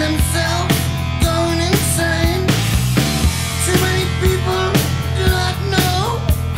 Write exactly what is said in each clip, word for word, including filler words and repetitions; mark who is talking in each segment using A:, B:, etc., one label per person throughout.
A: themselves going insane. Too many people do not know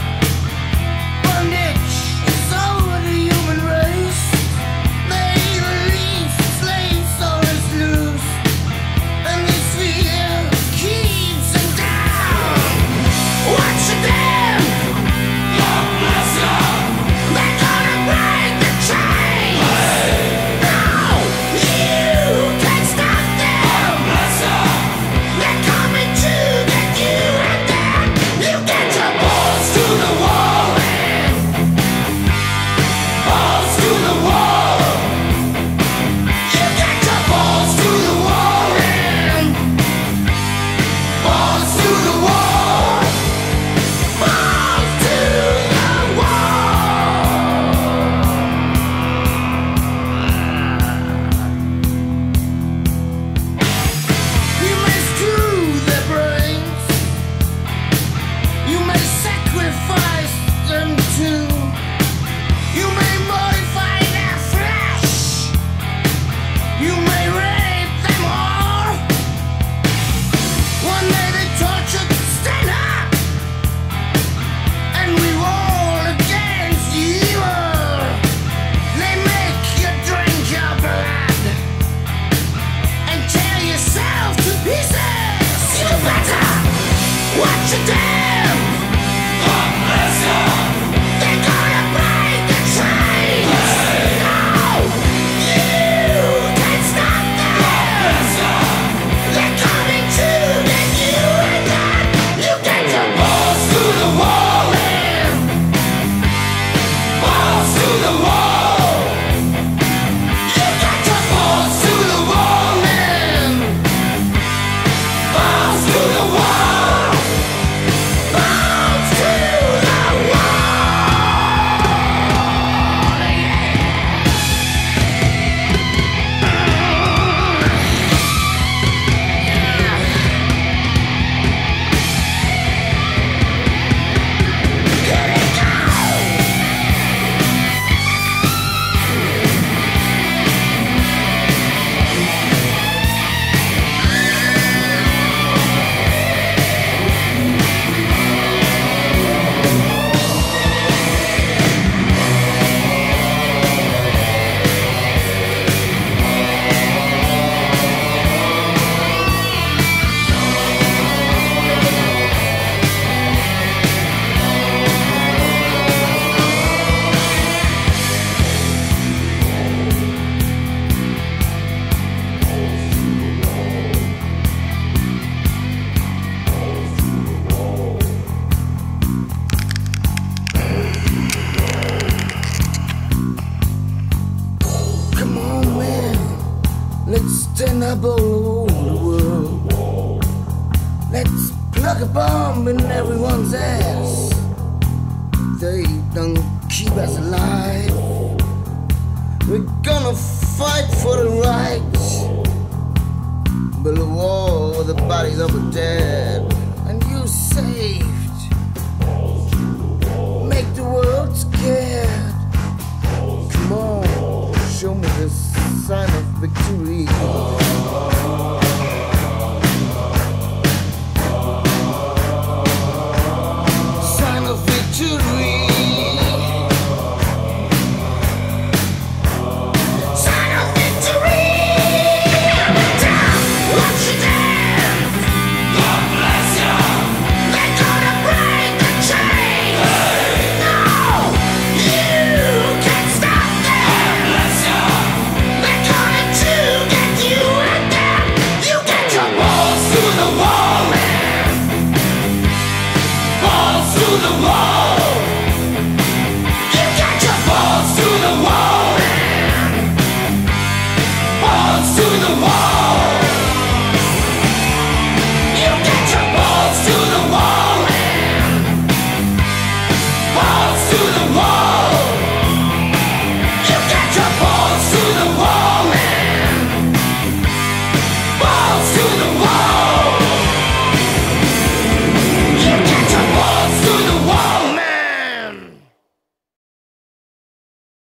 A: bondage is over the human race. They release slave souls loose, and this fear keeps them down. Watch them! God bless you! They're gonna break the chains! No! You can't stop them! God bless you! They're coming to get you, and then you get your balls to the wall, and balls to the wall. You get your balls to the wall, and balls to the wall. Balls to the wall. You may screw their brains. You may sacrifice them too. You may modify their flesh. You may rape them all. One day they tortured, stand up, and revolt against evil. They make you drink your blood and tear yourself to pieces. You better watch your damn. God bless you. They're gonna break the chains. No, you can't stop them. God bless you. They're coming to get you, and then you get your balls to the wall, and balls to the wall. You got your balls to the wall, and balls to the wall. Balls to the wall. Here we go. Come on, man, let's stand up all over the world. Let's plug a bomb in everyone's ass. They don't keep us alive. We're gonna fight for the right. Build a wall with the bodies of the dead, and you saved. Make the world scared. Come on, show me the sign of victory.